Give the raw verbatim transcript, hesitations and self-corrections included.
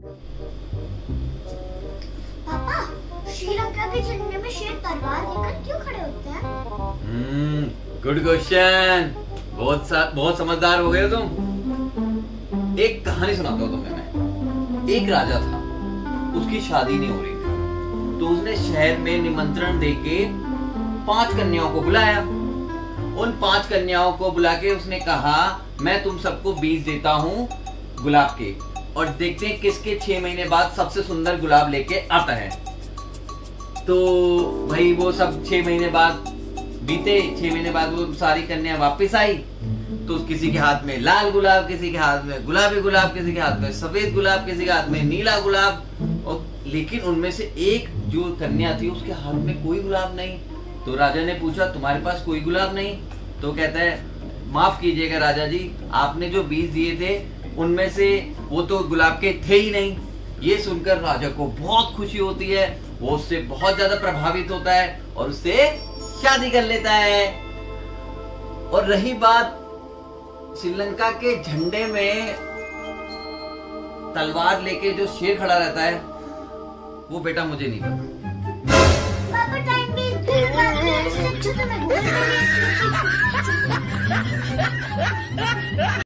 पापा, श्रीलंका के झंडे में शेर तलवार लेकर क्यों खड़े होते हैं? Hmm, good question. बहुत बहुत समझदार हो गए हो तुम। एक कहानी सुनाता हूँ तुम्हें मैं। एक राजा था, उसकी शादी नहीं हो रही थी, तो उसने शहर में निमंत्रण देके पांच कन्याओं को बुलाया। उन पांच कन्याओं को बुला के उसने कहा, मैं तुम सबको बीज देता हूँ गुलाब के, और देखते हैं किसके छह महीने बाद सबसे सुंदर गुलाब लेके आता है। तो भाई वो सब छह महीने बाद बीते। छह महीने बाद वो सारी कन्या वापस आई, तो किसी के हाथ में लाल गुलाब, किसी के हाथ में गुलाबी गुलाब, किसी के हाथ में सफेद गुलाब, किसी के हाथ में नीला गुलाब। और लेकिन उनमें से एक जो कन्या थी उसके हाथ में कोई गुलाब नहीं। तो राजा ने पूछा, तुम्हारे पास कोई गुलाब नहीं? तो कहता है, माफ कीजिएगा राजा जी, आपने जो बीज दिए थे उनमें से वो तो गुलाब के थे ही नहीं। ये सुनकर राजा को बहुत खुशी होती है, वो उससे बहुत ज्यादा प्रभावित होता है और उससे शादी कर लेता है। और रही बात श्रीलंका के झंडे में तलवार लेके जो शेर खड़ा रहता है, वो बेटा मुझे नहीं पता। पापा टाइम वेस्ट कर रहे हैं, इससे अच्छा तो मैं घूमने गई थी।